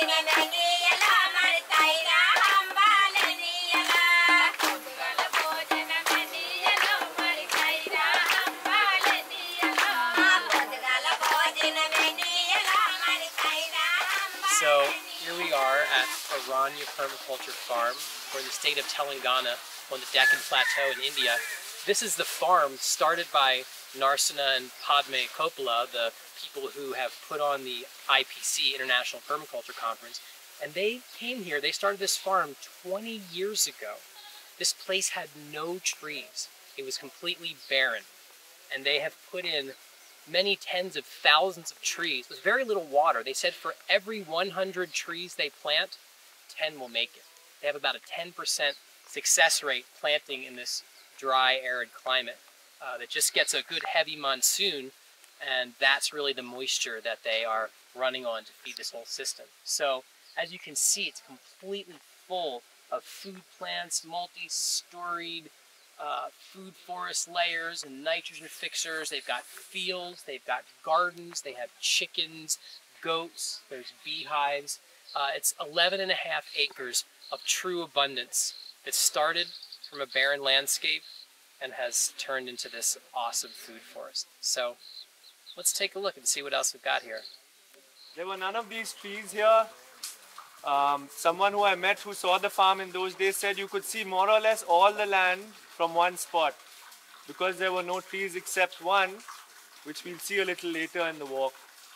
So here we are at Aranya Permaculture Farm. We're in the state of Telangana on the Deccan Plateau in India. This is the farm started by Narsanna and Padme Koppula, the people who have put on the IPC, International Permaculture Conference. And they came here, they started this farm 20 years ago. This place had no trees. It was completely barren. And they have put in many tens of thousands of trees with very little water. They said for every 100 trees they plant, 10 will make it. They have about a 10% success rate planting in this dry, arid climate that just gets a good heavy monsoon, and that's really the moisture that they are running on to feed this whole system. So as you can see, it's completely full of food plants, multi-storied food forest layers and nitrogen fixers. They've got fields, they've got gardens, they have chickens, goats, there's beehives. It's 11.5 acres of true abundance that started from a barren landscape and has turned into this awesome food forest. So let's take a look and see what else we've got here. There were none of these trees here. Someone who I met who saw the farm in those days said you could see more or less all the land from one spot because there were no trees except one, which we'll see a little later in the walk.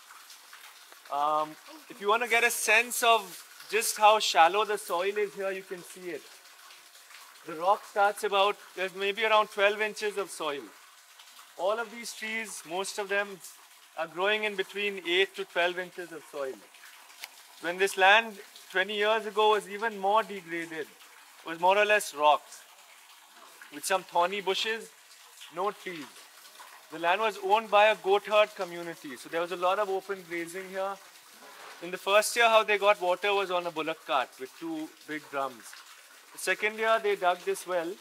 If you want to get a sense of just how shallow the soil is here, you can see it. The rock starts there's maybe around 12 inches of soil. All of these trees, most of them are growing in between 8 to 12 inches of soil. When this land 20 years ago was even more degraded, it was more or less rocks with some thorny bushes, no trees. The land was owned by a goat herd community, so there was a lot of open grazing here. In the first year, how they got water was on a bullock cart with 2 big drums. The second year, they dug this well.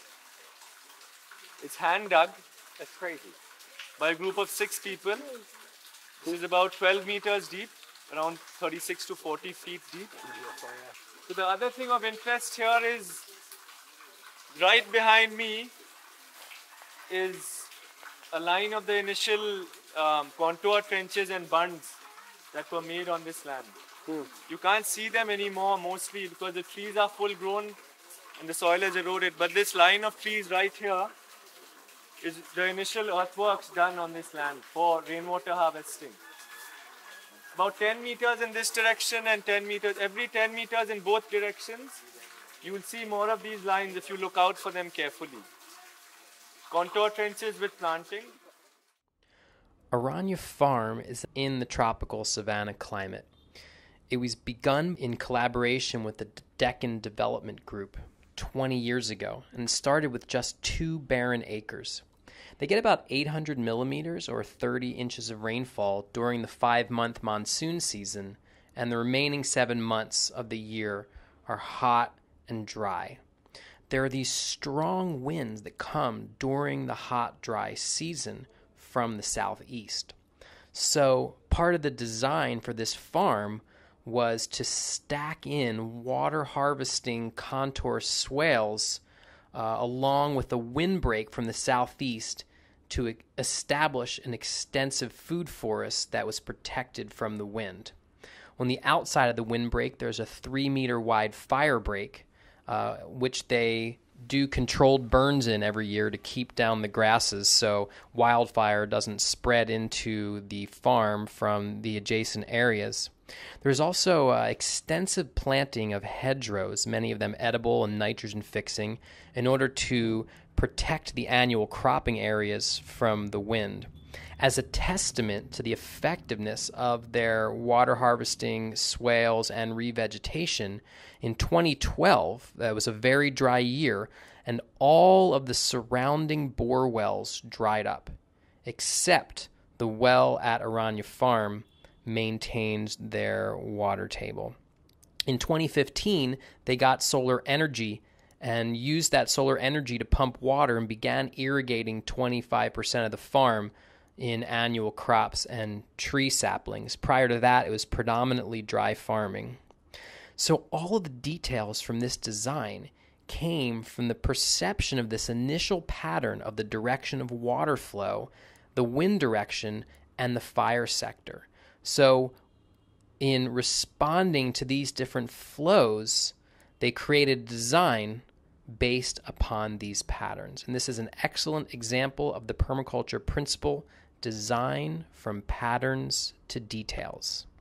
It's hand dug, that's crazy, by a group of 6 people. This is about 12 meters deep, around 36 to 40 feet deep. So the other thing of interest here is, right behind me is a line of the initial contour trenches and bunds that were made on this land. You can't see them anymore mostly because the trees are full grown and the soil is eroded. But this line of trees right here is the initial earthworks done on this land for rainwater harvesting. About 10 meters in this direction and 10 meters, every 10 meters in both directions, you will see more of these lines if you look out for them carefully. Contour trenches with planting. Aranya Farm is in the tropical savanna climate. It was begun in collaboration with the Deccan Development Group 20 years ago and started with just 2 barren acres. They get about 800 millimeters or 30 inches of rainfall during the 5-month monsoon season, and the remaining 7 months of the year are hot and dry. There are these strong winds that come during the hot, dry season from the southeast. So part of the design for this farm was to stack in water harvesting contour swales along with a windbreak from the southeast to establish an extensive food forest that was protected from the wind. On the outside of the windbreak, there's a 3-meter wide fire break, which they do controlled burns in every year to keep down the grasses so wildfire doesn't spread into the farm from the adjacent areas. There's also extensive planting of hedgerows, many of them edible and nitrogen fixing, in order to protect the annual cropping areas from the wind. As a testament to the effectiveness of their water harvesting swales and revegetation, in 2012, that was a very dry year, and all of the surrounding bore wells dried up, except the well at Aranya Farm maintained their water table. In 2015, they got solar energy and used that solar energy to pump water and began irrigating 25% of the farm in annual crops and tree saplings. Prior to that, it was predominantly dry farming. So all of the details from this design came from the perception of this initial pattern of the direction of water flow, the wind direction, and the fire sector. So in responding to these different flows, they created a design based upon these patterns. And this is an excellent example of the permaculture principle, design from patterns to details.